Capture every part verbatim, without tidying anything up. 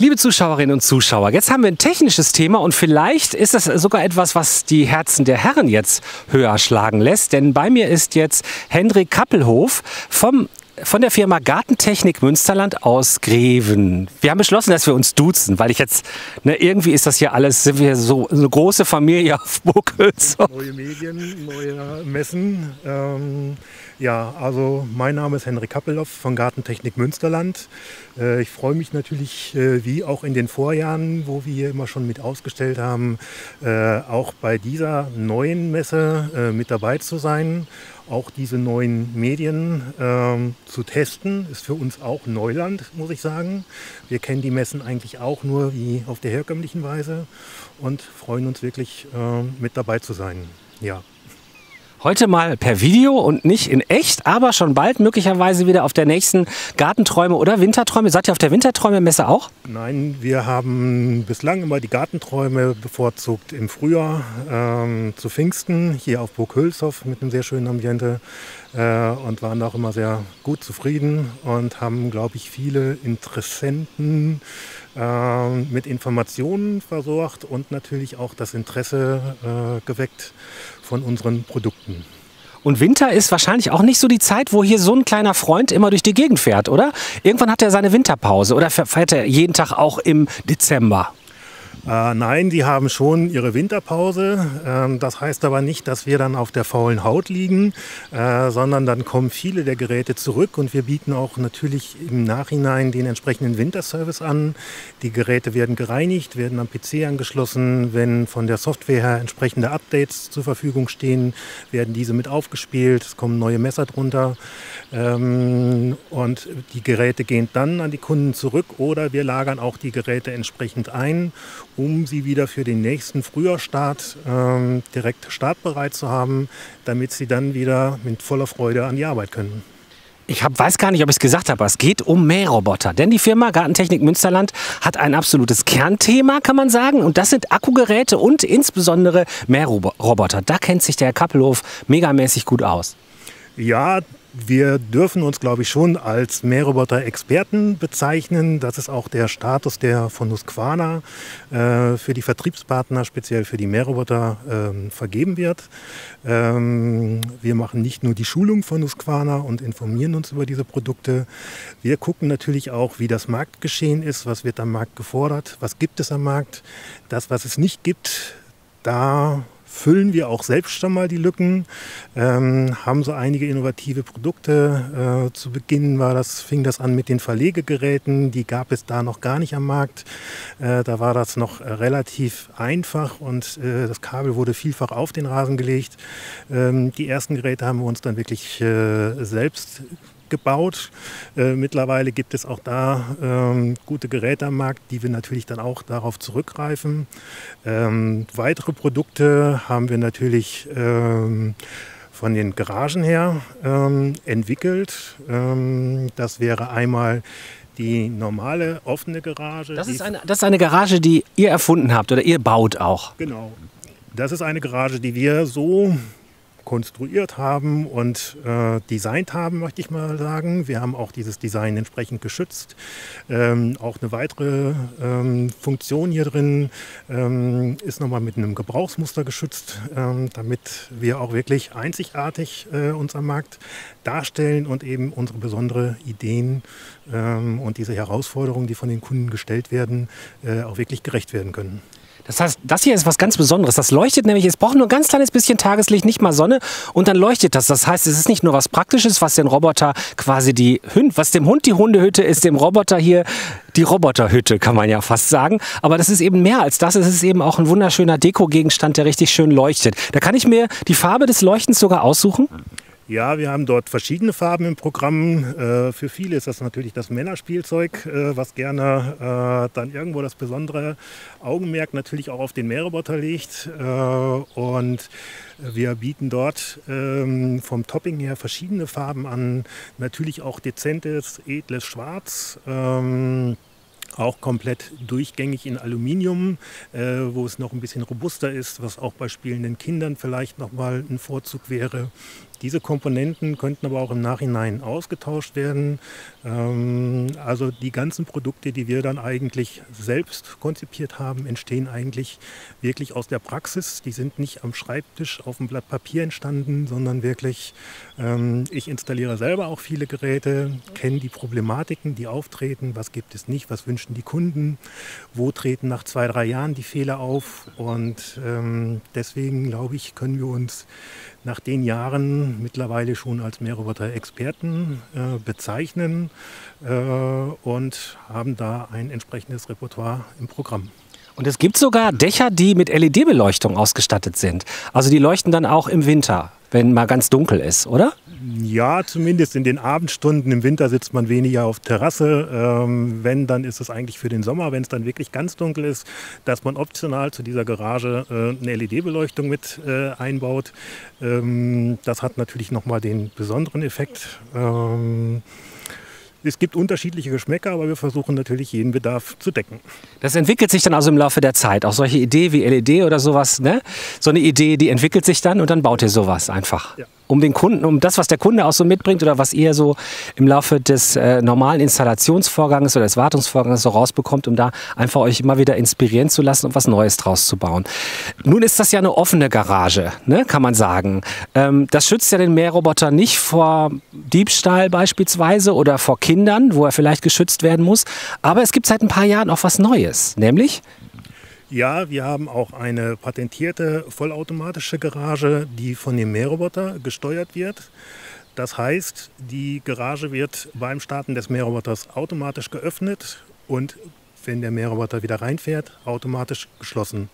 Liebe Zuschauerinnen und Zuschauer, jetzt haben wir ein technisches Thema und vielleicht ist das sogar etwas, was die Herzen der Herren jetzt höher schlagen lässt. Denn bei mir ist jetzt Hendrik Kappelhof vom, von der Firma Gartentechnik Münsterland aus Greven. Wir haben beschlossen, dass wir uns duzen, weil ich jetzt, ne, irgendwie ist das hier alles, sind wir so eine große Familie auf Burg Hülshoff. Neue Medien, neue Messen. Ähm, ja, also mein Name ist Hendrik Kappelhof von Gartentechnik Münsterland. Äh, ich freue mich natürlich, äh, wie auch in den Vorjahren, wo wir hier immer schon mit ausgestellt haben, äh, auch bei dieser neuen Messe äh, mit dabei zu sein. Auch diese neuen Medien ähm, zu testen, ist für uns auch Neuland, muss ich sagen. Wir kennen die Messen eigentlich auch nur wie auf der herkömmlichen Weise und freuen uns wirklich, äh, mit dabei zu sein. Ja. Heute mal per Video und nicht in echt, aber schon bald möglicherweise wieder auf der nächsten Gartenträume oder Winterträume. Seid ihr auf der Winterträume-Messe auch? Nein, wir haben bislang immer die Gartenträume bevorzugt im Frühjahr ähm, zu Pfingsten, hier auf Burg Hülshoff mit einem sehr schönen Ambiente äh, und waren auch immer sehr gut zufrieden und haben, glaube ich, viele Interessenten äh, mit Informationen versorgt und natürlich auch das Interesse äh, geweckt von unseren Produkten. Und Winter ist wahrscheinlich auch nicht so die Zeit, wo hier so ein kleiner Freund immer durch die Gegend fährt, oder? Irgendwann hat er seine Winterpause oder fährt er jeden Tag auch im Dezember? Äh, nein, die haben schon ihre Winterpause. Ähm, das heißt aber nicht, dass wir dann auf der faulen Haut liegen, äh, sondern dann kommen viele der Geräte zurück und wir bieten auch natürlich im Nachhinein den entsprechenden Winterservice an. Die Geräte werden gereinigt, werden am P C angeschlossen. Wenn von der Software her entsprechende Updates zur Verfügung stehen, werden diese mit aufgespielt. Es kommen neue Messer drunter. Ähm, und die Geräte gehen dann an die Kunden zurück oder wir lagern auch die Geräte entsprechend ein, um sie wieder für den nächsten Frühjahrsstart ähm, direkt startbereit zu haben, damit sie dann wieder mit voller Freude an die Arbeit können. Ich hab, weiß gar nicht, ob ich es gesagt habe, aber es geht um Mähroboter. Denn die Firma Gartentechnik Münsterland hat ein absolutes Kernthema, kann man sagen. Und das sind Akkugeräte und insbesondere Mähroboter. Da kennt sich der Herr Kappelhof megamäßig gut aus. Ja, wir dürfen uns, glaube ich, schon als Mähroboter-Experten bezeichnen. Das ist auch der Status, der von Husqvarna äh, für die Vertriebspartner, speziell für die Mähroboter, äh, vergeben wird. Ähm, wir machen nicht nur die Schulung von Husqvarna und informieren uns über diese Produkte. Wir gucken natürlich auch, wie das Marktgeschehen ist, was wird am Markt gefordert, was gibt es am Markt. Das, was es nicht gibt, da füllen wir auch selbst schon mal die Lücken, ähm, haben so einige innovative Produkte. Äh, zu Beginn war das, fing das an mit den Verlegegeräten, die gab es da noch gar nicht am Markt. Äh, da war das noch äh, relativ einfach und äh, das Kabel wurde vielfach auf den Rasen gelegt. Ähm, die ersten Geräte haben wir uns dann wirklich äh, selbst gebaut. Äh, mittlerweile gibt es auch da ähm, gute Geräte am Markt, die wir natürlich dann auch darauf zurückgreifen. Ähm, weitere Produkte haben wir natürlich ähm, von den Garagen her ähm, entwickelt. Ähm, das wäre einmal die normale offene Garage. Das ist, eine, das ist eine Garage, die ihr erfunden habt oder ihr baut auch? Genau. Das ist eine Garage, die wir so konstruiert haben und äh, designt haben, möchte ich mal sagen. Wir haben auch dieses Design entsprechend geschützt. Ähm, auch eine weitere ähm, Funktion hier drin ähm, ist nochmal mit einem Gebrauchsmuster geschützt, ähm, damit wir auch wirklich einzigartig äh, uns am Markt darstellen und eben unsere besonderen Ideen ähm, und diese Herausforderungen, die von den Kunden gestellt werden, äh, auch wirklich gerecht werden können. Das heißt, das hier ist was ganz Besonderes. Das leuchtet nämlich, es braucht nur ein ganz kleines bisschen Tageslicht, nicht mal Sonne und dann leuchtet das. Das heißt, es ist nicht nur was Praktisches, was den Roboter quasi die Hund, was dem Hund die Hundehütte ist, dem Roboter hier die Roboterhütte, kann man ja fast sagen. Aber das ist eben mehr als das. Es ist eben auch ein wunderschöner Dekogegenstand, der richtig schön leuchtet. Da kann ich mir die Farbe des Leuchtens sogar aussuchen. Ja, wir haben dort verschiedene Farben im Programm. Äh, für viele ist das natürlich das Männerspielzeug, äh, was gerne äh, dann irgendwo das besondere Augenmerk natürlich auch auf den Mähroboter legt. Äh, und wir bieten dort ähm, vom Topping her verschiedene Farben an. Natürlich auch dezentes, edles Schwarz. Ähm, Auch komplett durchgängig in Aluminium, äh, wo es noch ein bisschen robuster ist, was auch bei spielenden Kindern vielleicht nochmal ein Vorzug wäre. Diese Komponenten könnten aber auch im Nachhinein ausgetauscht werden. Ähm, also die ganzen Produkte, die wir dann eigentlich selbst konzipiert haben, entstehen eigentlich wirklich aus der Praxis. Die sind nicht am Schreibtisch auf dem Blatt Papier entstanden, sondern wirklich, ähm, ich installiere selber auch viele Geräte, kenne die Problematiken, die auftreten, was gibt es nicht, was wünschen die Kunden, wo treten nach zwei, drei Jahren die Fehler auf. Und ähm, deswegen, glaube ich, können wir uns nach den Jahren mittlerweile schon als Mähroboter-Experten äh, bezeichnen äh, und haben da ein entsprechendes Repertoire im Programm. Und es gibt sogar Dächer, die mit L E D-Beleuchtung ausgestattet sind. Also die leuchten dann auch im Winter, wenn mal ganz dunkel ist, oder? Ja, zumindest in den Abendstunden. Im Winter sitzt man weniger auf Terrasse. Ähm, wenn, dann ist es eigentlich für den Sommer, wenn es dann wirklich ganz dunkel ist, dass man optional zu dieser Garage äh, eine L E D-Beleuchtung mit äh, einbaut. Ähm, das hat natürlich nochmal den besonderen Effekt. Ähm, Es gibt unterschiedliche Geschmäcker, aber wir versuchen natürlich jeden Bedarf zu decken. Das entwickelt sich dann also im Laufe der Zeit. Auch solche Ideen wie L E D oder sowas, ne? So eine Idee, die entwickelt sich dann und dann baut ihr sowas einfach. Ja. Um den Kunden, um das, was der Kunde auch so mitbringt oder was ihr so im Laufe des äh, normalen Installationsvorgangs oder des Wartungsvorgangs so rausbekommt, um da einfach euch immer wieder inspirieren zu lassen und was Neues draus zu bauen. Nun ist das ja eine offene Garage, ne, kann man sagen. Ähm, das schützt ja den Mähroboter nicht vor Diebstahl beispielsweise oder vor Kindern, wo er vielleicht geschützt werden muss. Aber es gibt seit ein paar Jahren auch was Neues, nämlich... Ja, wir haben auch eine patentierte vollautomatische Garage, die von dem Mähroboter gesteuert wird. Das heißt, die Garage wird beim Starten des Mähroboters automatisch geöffnet und wenn der Mähroboter wieder reinfährt, automatisch geschlossen.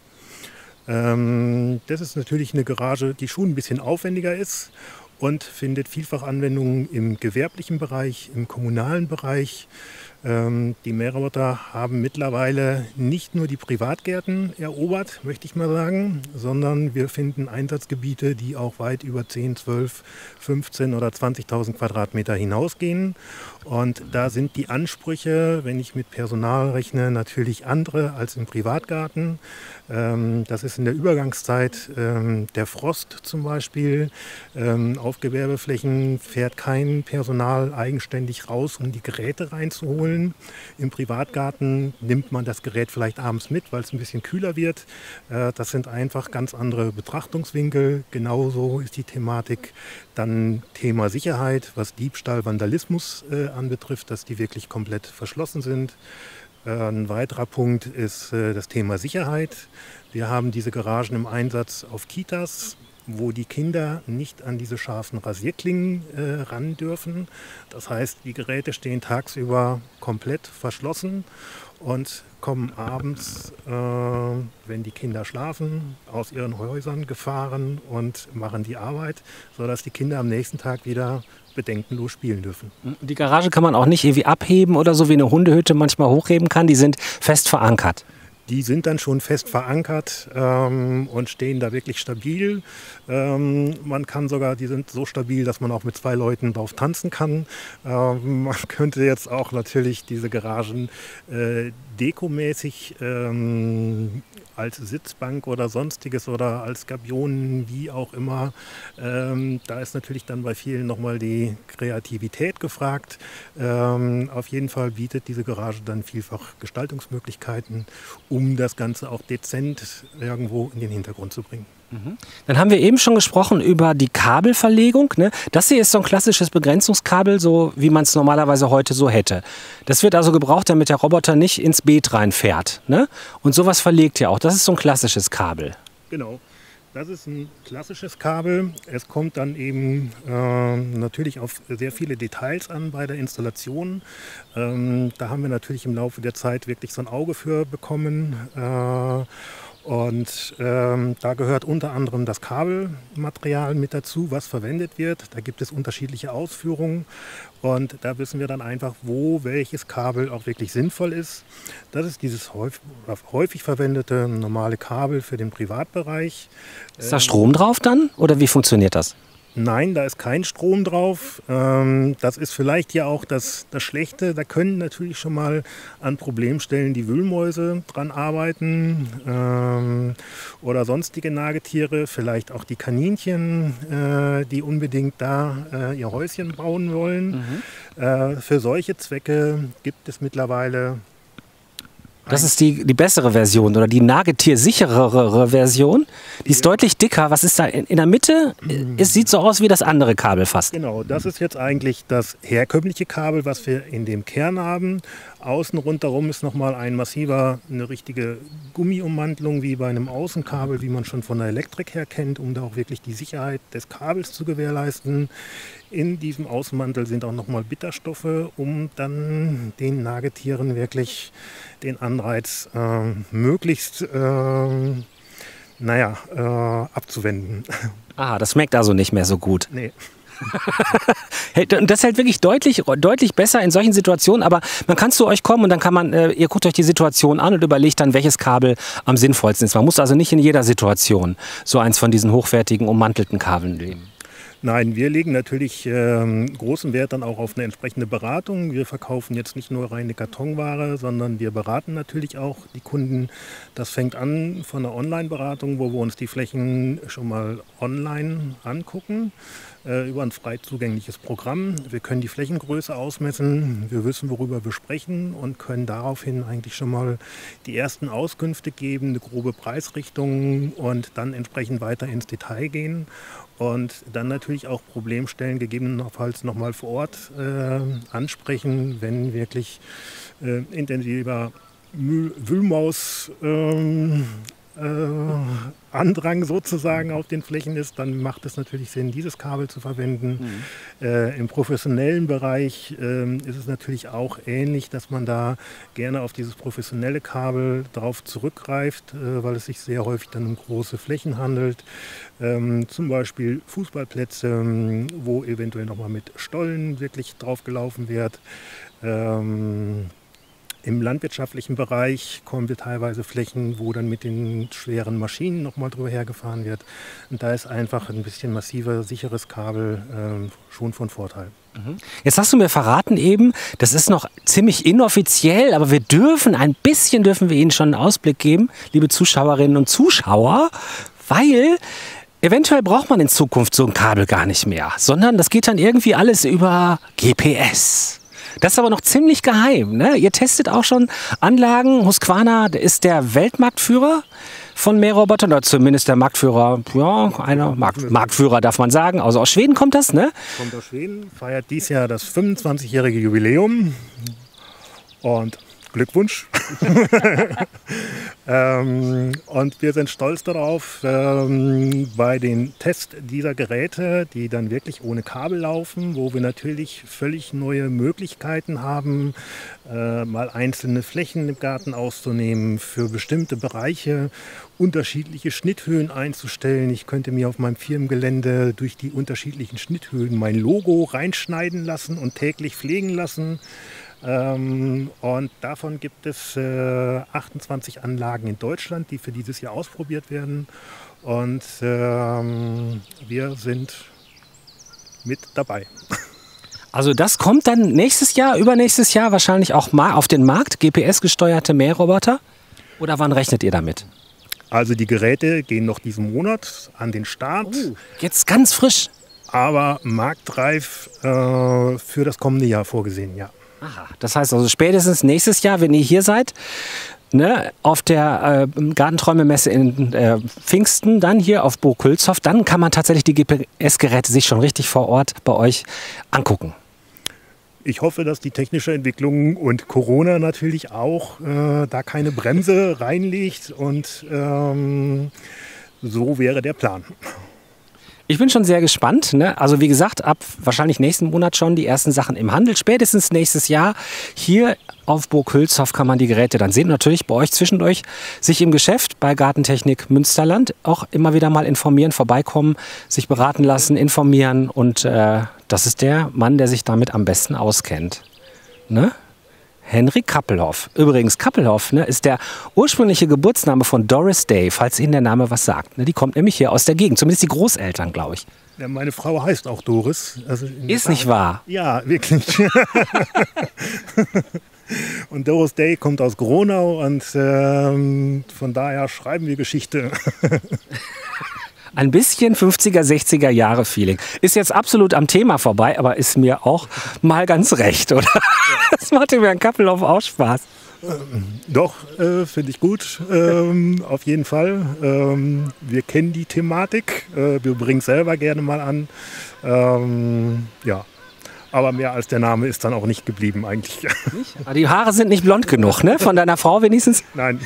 Ähm, das ist natürlich eine Garage, die schon ein bisschen aufwendiger ist und findet vielfach Anwendungen im gewerblichen Bereich, im kommunalen Bereich. Ähm, die Mähroboter haben mittlerweile nicht nur die Privatgärten erobert, möchte ich mal sagen, sondern wir finden Einsatzgebiete, die auch weit über zehn, zwölf, fünfzehn oder zwanzigtausend Quadratmeter hinausgehen. Und da sind die Ansprüche, wenn ich mit Personal rechne, natürlich andere als im Privatgarten. Ähm, das ist in der Übergangszeit ähm, der Frost zum Beispiel. Ähm, auf Gewerbeflächen fährt kein Personal eigenständig raus, um die Geräte reinzuholen. Im Privatgarten nimmt man das Gerät vielleicht abends mit, weil es ein bisschen kühler wird. Äh, das sind einfach ganz andere Betrachtungswinkel. Genauso ist die Thematik dann Thema Sicherheit, was Diebstahl, Vandalismus äh, anbetrifft, dass die wirklich komplett verschlossen sind. Äh, ein weiterer Punkt ist äh, das Thema Sicherheit. Wir haben diese Garagen im Einsatz auf Kitas, wo die Kinder nicht an diese scharfen Rasierklingen äh, ran dürfen. Das heißt, die Geräte stehen tagsüber komplett verschlossen und kommen abends, äh, wenn die Kinder schlafen, aus ihren Häusern gefahren und machen die Arbeit, sodass die Kinder am nächsten Tag wieder bedenkenlos spielen dürfen. Die Garage kann man auch nicht irgendwie abheben oder so wie eine Hundehütte manchmal hochheben kann, die sind fest verankert. Die sind dann schon fest verankert ähm, und stehen da wirklich stabil. Ähm, man kann sogar, die sind so stabil, dass man auch mit zwei Leuten drauf tanzen kann. Ähm, man könnte jetzt auch natürlich diese Garagen äh, dekomäßig ähm, als Sitzbank oder sonstiges oder als Gabionen, wie auch immer. Ähm, da ist natürlich dann bei vielen nochmal die Kreativität gefragt. Ähm, auf jeden Fall bietet diese Garage dann vielfach Gestaltungsmöglichkeiten, um das Ganze auch dezent irgendwo in den Hintergrund zu bringen. Dann haben wir eben schon gesprochen über die Kabelverlegung, ne? Das hier ist so ein klassisches Begrenzungskabel, so wie man es normalerweise heute so hätte. Das wird also gebraucht, damit der Roboter nicht ins Beet reinfährt, ne? Und sowas verlegt ja auch. Das ist so ein klassisches Kabel. Genau. Das ist ein klassisches Kabel. Es kommt dann eben äh, natürlich auf sehr viele Details an bei der Installation. Ähm, da haben wir natürlich im Laufe der Zeit wirklich so ein Auge für bekommen. Äh, Und ähm, da gehört unter anderem das Kabelmaterial mit dazu, was verwendet wird. Da gibt es unterschiedliche Ausführungen und da wissen wir dann einfach, wo welches Kabel auch wirklich sinnvoll ist. Das ist dieses häufig, häufig verwendete normale Kabel für den Privatbereich. Ist da Strom drauf dann oder wie funktioniert das? Nein, da ist kein Strom drauf. Ähm, das ist vielleicht ja auch das, das Schlechte. Da können natürlich schon mal an Problemstellen die Wühlmäuse dran arbeiten ähm, oder sonstige Nagetiere, vielleicht auch die Kaninchen, äh, die unbedingt da äh, ihr Häuschen bauen wollen. Mhm. Äh, für solche Zwecke gibt es mittlerweile... Das ist die, die bessere Version oder die nagetiersicherere Version. Die ist deutlich dicker. Was ist da in, in der Mitte? Es sieht so aus wie das andere Kabel fast. Genau, das ist jetzt eigentlich das herkömmliche Kabel, was wir in dem Kern haben. Außen rundherum ist nochmal ein massiver, eine richtige Gummiummantelung wie bei einem Außenkabel, wie man schon von der Elektrik her kennt, um da auch wirklich die Sicherheit des Kabels zu gewährleisten. In diesem Außenmantel sind auch nochmal Bitterstoffe, um dann den Nagetieren wirklich den Anreiz äh, möglichst äh, naja, äh, abzuwenden. Ah, das schmeckt also nicht mehr so gut. Nee. Das hält wirklich deutlich, deutlich besser in solchen Situationen, aber man kann zu euch kommen und dann kann man, äh, ihr guckt euch die Situation an und überlegt dann, welches Kabel am sinnvollsten ist. Man muss also nicht in jeder Situation so eins von diesen hochwertigen, ummantelten Kabeln nehmen. Nein, wir legen natürlich ähm, großen Wert dann auch auf eine entsprechende Beratung. Wir verkaufen jetzt nicht nur reine Kartonware, sondern wir beraten natürlich auch die Kunden. Das fängt an von einer Online-Beratung, wo wir uns die Flächen schon mal online angucken, äh, über ein frei zugängliches Programm. Wir können die Flächengröße ausmessen, wir wissen, worüber wir sprechen und können daraufhin eigentlich schon mal die ersten Auskünfte geben, eine grobe Preisrichtung und dann entsprechend weiter ins Detail gehen. Und dann natürlich auch Problemstellen gegebenenfalls nochmal vor Ort äh, ansprechen, wenn wirklich äh, intensiver Wühlmaus ähm, äh, Andrang sozusagen auf den Flächen ist, dann macht es natürlich Sinn, dieses Kabel zu verwenden. Mhm. Äh, im professionellen Bereich äh, ist es natürlich auch ähnlich, dass man da gerne auf dieses professionelle Kabel drauf zurückgreift, äh, weil es sich sehr häufig dann um große Flächen handelt. Ähm, zum Beispiel Fußballplätze, wo eventuell nochmal mit Stollen wirklich drauf gelaufen wird. Ähm, Im landwirtschaftlichen Bereich kommen wir teilweise Flächen, wo dann mit den schweren Maschinen nochmal drüber hergefahren wird. Und da ist einfach ein bisschen massiver, sicheres Kabel äh, schon von Vorteil. Jetzt hast du mir verraten eben, das ist noch ziemlich inoffiziell, aber wir dürfen, ein bisschen dürfen wir Ihnen schon einen Ausblick geben, liebe Zuschauerinnen und Zuschauer, weil eventuell braucht man in Zukunft so ein Kabel gar nicht mehr, sondern das geht dann irgendwie alles über G P S. Das ist aber noch ziemlich geheim. Ne? Ihr testet auch schon Anlagen. Husqvarna ist der Weltmarktführer von Mährobotern, oder zumindest der Marktführer, ja, einer Markt, Marktführer darf man sagen. Also aus Schweden kommt das, ne? Kommt aus Schweden, feiert dieses Jahr das fünfundzwanzigjährige Jubiläum. Und Glückwunsch. ähm, und wir sind stolz darauf, ähm, bei den Tests dieser Geräte, die dann wirklich ohne Kabel laufen, wo wir natürlich völlig neue Möglichkeiten haben, äh, mal einzelne Flächen im Garten auszunehmen, für bestimmte Bereiche unterschiedliche Schnitthöhen einzustellen. Ich könnte mir auf meinem Firmengelände durch die unterschiedlichen Schnitthöhen mein Logo reinschneiden lassen und täglich pflegen lassen. Ähm, und davon gibt es äh, achtundzwanzig Anlagen in Deutschland, die für dieses Jahr ausprobiert werden. Und ähm, wir sind mit dabei. Also das kommt dann nächstes Jahr, übernächstes Jahr wahrscheinlich auch mal auf den Markt, G P S-gesteuerte Mähroboter? Oder wann rechnet ihr damit? Also die Geräte gehen noch diesen Monat an den Start. Oh, jetzt ganz frisch. Aber marktreif äh, für das kommende Jahr vorgesehen, ja. Aha, das heißt also spätestens nächstes Jahr, wenn ihr hier seid, ne, auf der äh, Gartenträume-Messe in äh, Pfingsten, dann hier auf Burg Hülshoff, dann kann man tatsächlich die G P S-Geräte sich schon richtig vor Ort bei euch angucken. Ich hoffe, dass die technische Entwicklung und Corona natürlich auch äh, da keine Bremse reinlegt und ähm, so wäre der Plan. Ich bin schon sehr gespannt. Ne? Also wie gesagt, ab wahrscheinlich nächsten Monat schon die ersten Sachen im Handel. Spätestens nächstes Jahr hier auf Burg Hülshoff kann man die Geräte dann sehen. Und natürlich bei euch zwischendurch sich im Geschäft bei Gartentechnik Münsterland auch immer wieder mal informieren, vorbeikommen, sich beraten lassen, informieren. Und äh, das ist der Mann, der sich damit am besten auskennt. Ne? Henrik Kappelhoff. Übrigens, Kappelhoff, ne, ist der ursprüngliche Geburtsname von Doris Day, falls Ihnen der Name was sagt. Ne, die kommt nämlich hier aus der Gegend, zumindest die Großeltern, glaube ich. Ja, meine Frau heißt auch Doris. Also Ist nicht wahr? Ja, wirklich. Und Doris Day kommt aus Gronau und ähm, von daher schreiben wir Geschichte. Ein bisschen fünfziger, sechziger Jahre Feeling. Ist jetzt absolut am Thema vorbei, aber ist mir auch mal ganz recht, oder? Das macht mir ein Kappelhof auch Spaß. Ähm, doch, äh, finde ich gut, ähm, auf jeden Fall. Ähm, wir kennen die Thematik, äh, wir bringen es selber gerne mal an. Ähm, ja, aber mehr als der Name ist dann auch nicht geblieben eigentlich. Nicht? Aber die Haare sind nicht blond genug, ne? Von deiner Frau wenigstens? Nein.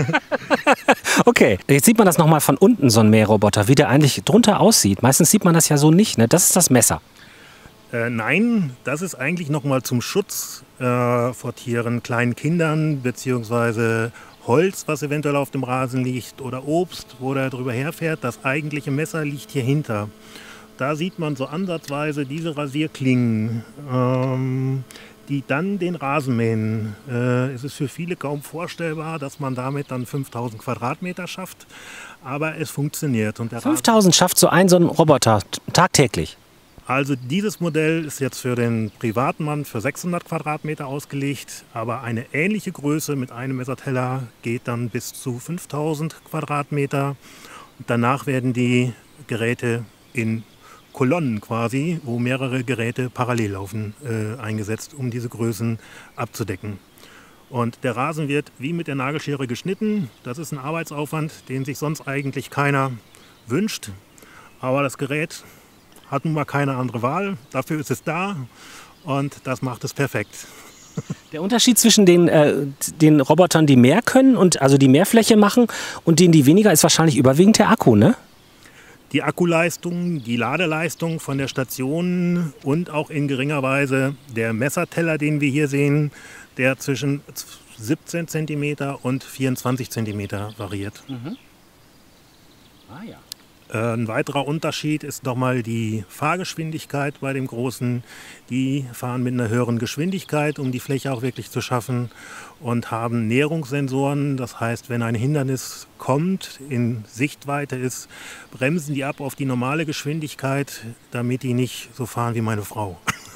Okay, jetzt sieht man das nochmal von unten, so ein Mähroboter, wie der eigentlich drunter aussieht. Meistens sieht man das ja so nicht, ne? Das ist das Messer. Äh, nein, das ist eigentlich nochmal zum Schutz äh, vor Tieren, kleinen Kindern, beziehungsweise Holz, was eventuell auf dem Rasen liegt, oder Obst, wo der drüber herfährt. Das eigentliche Messer liegt hier hinter. Da sieht man so ansatzweise diese Rasierklingen, ähm, die dann den Rasen mähen. Äh, es ist für viele kaum vorstellbar, dass man damit dann fünftausend Quadratmeter schafft, aber es funktioniert. Und der fünftausend schafft so ein so ein Roboter tagtäglich. Also dieses Modell ist jetzt für den Privatmann für sechshundert Quadratmeter ausgelegt, aber eine ähnliche Größe mit einem Messerteller geht dann bis zu fünftausend Quadratmeter. Und danach werden die Geräte in Kolonnen quasi, wo mehrere Geräte parallel laufen, äh, eingesetzt, um diese Größen abzudecken. Und der Rasen wird wie mit der Nagelschere geschnitten. Das ist ein Arbeitsaufwand, den sich sonst eigentlich keiner wünscht. Aber das Gerät hat nun mal keine andere Wahl. Dafür ist es da und das macht es perfekt. Der Unterschied zwischen den, äh, den Robotern, die mehr können, und also die mehr Fläche machen, und denen, die weniger, ist wahrscheinlich überwiegend der Akku, ne? Die Akkuleistung, die Ladeleistung von der Station und auch in geringer Weise der Messerteller, den wir hier sehen, der zwischen siebzehn Zentimeter und vierundzwanzig Zentimeter variiert. Mhm. Ah ja. Ein weiterer Unterschied ist nochmal die Fahrgeschwindigkeit bei dem Großen. Die fahren mit einer höheren Geschwindigkeit, um die Fläche auch wirklich zu schaffen, und haben Näherungssensoren. Das heißt, wenn ein Hindernis kommt, in Sichtweite ist, bremsen die ab auf die normale Geschwindigkeit, damit die nicht so fahren wie meine Frau.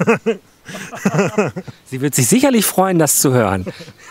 Sie wird sich sicherlich freuen, das zu hören.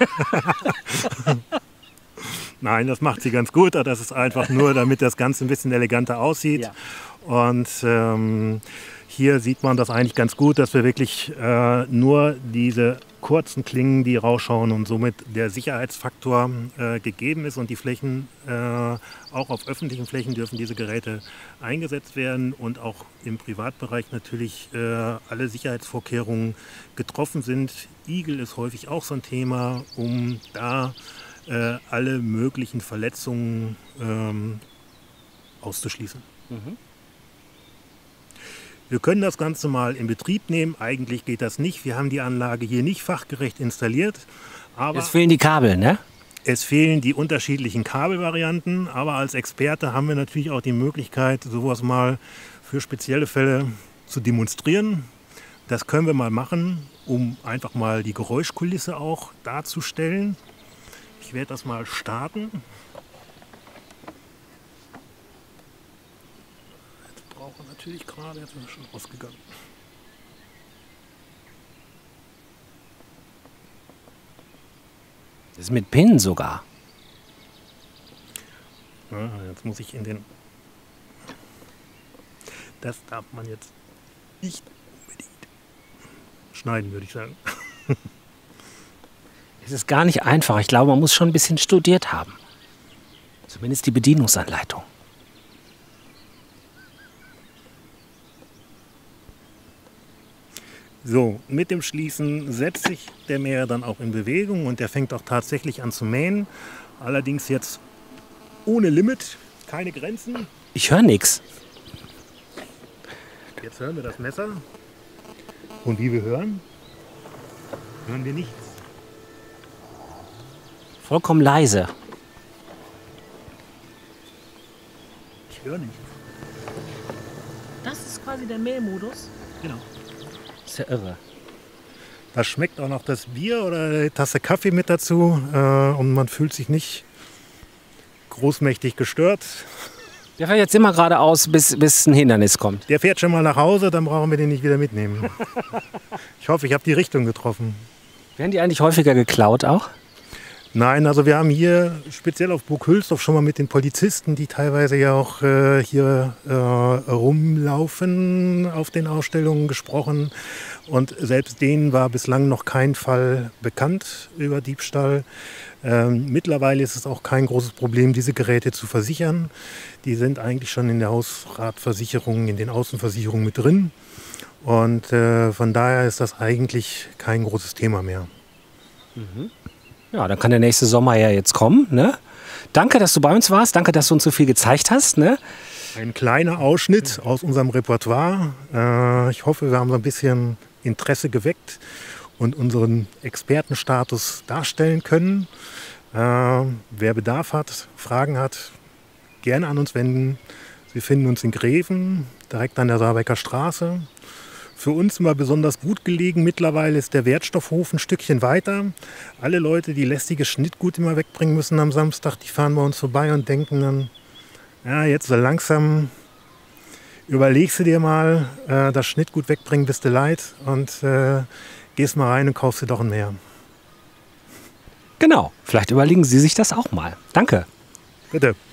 Nein, das macht sie ganz gut. Das ist einfach nur, damit das Ganze ein bisschen eleganter aussieht. Ja. Und ähm, hier sieht man das eigentlich ganz gut, dass wir wirklich äh, nur diese kurzen Klingen, die rausschauen, und somit der Sicherheitsfaktor äh, gegeben ist. Und die Flächen, äh, auch auf öffentlichen Flächen dürfen diese Geräte eingesetzt werden. Und auch im Privatbereich natürlich äh, alle Sicherheitsvorkehrungen getroffen sind. Igel ist häufig auch so ein Thema, um da Äh, alle möglichen Verletzungen ähm, auszuschließen. Mhm. Wir können das Ganze mal in Betrieb nehmen. Eigentlich geht das nicht. Wir haben die Anlage hier nicht fachgerecht installiert. Aber es fehlen die Kabel, ne? Es fehlen die unterschiedlichen Kabelvarianten. Aber als Experte haben wir natürlich auch die Möglichkeit, sowas mal für spezielle Fälle zu demonstrieren. Das können wir mal machen, um einfach mal die Geräuschkulisse auch darzustellen. Ich werde das mal starten. Jetzt brauchen wir natürlich gerade, jetzt ist er schon rausgegangen. Das ist mit Pin sogar. Ja, jetzt muss ich in den... Das darf man jetzt nicht unbedingt schneiden, würde ich sagen. Es ist gar nicht einfach. Ich glaube, man muss schon ein bisschen studiert haben. Zumindest die Bedienungsanleitung. So, mit dem Schließen setzt sich der Mäher dann auch in Bewegung und der fängt auch tatsächlich an zu mähen. Allerdings jetzt ohne Limit, keine Grenzen. Ich höre nichts. Jetzt hören wir das Messer. Und wie wir hören, hören wir nichts. Vollkommen leise. Ich höre nichts. Das ist quasi der Mähmodus? Genau. Das ist ja irre. Da schmeckt auch noch das Bier oder eine Tasse Kaffee mit dazu äh, und man fühlt sich nicht großmächtig gestört. Der fährt jetzt immer geradeaus, bis, bis ein Hindernis kommt. Der fährt schon mal nach Hause, dann brauchen wir den nicht wieder mitnehmen. Ich hoffe, ich habe die Richtung getroffen. Werden die eigentlich häufiger geklaut auch? Nein, also wir haben hier speziell auf Burg Hülsdorf schon mal mit den Polizisten, die teilweise ja auch äh, hier äh, rumlaufen, auf den Ausstellungen gesprochen. Und selbst denen war bislang noch kein Fall bekannt über Diebstahl. Ähm, mittlerweile ist es auch kein großes Problem, diese Geräte zu versichern. Die sind eigentlich schon in der Hausratversicherung, in den Außenversicherungen mit drin. Und äh, von daher ist das eigentlich kein großes Thema mehr. Mhm. Ja, dann kann der nächste Sommer ja jetzt kommen. Ne? Danke, dass du bei uns warst. Danke, dass du uns so viel gezeigt hast. Ne? Ein kleiner Ausschnitt aus unserem Repertoire. Äh, ich hoffe, wir haben so ein bisschen Interesse geweckt und unseren Expertenstatus darstellen können. Äh, wer Bedarf hat, Fragen hat, gerne an uns wenden. Wir finden uns in Greven, direkt an der Saarbecker Straße. Für uns immer besonders gut gelegen. Mittlerweile ist der Wertstoffhof ein Stückchen weiter. Alle Leute, die lästiges Schnittgut immer wegbringen müssen am Samstag, die fahren bei uns vorbei und denken dann, ja, jetzt so langsam überlegst du dir mal, äh, das Schnittgut wegbringen, bist du leid und äh, gehst mal rein und kaufst dir doch ein mehr. Genau, vielleicht überlegen Sie sich das auch mal. Danke. Bitte.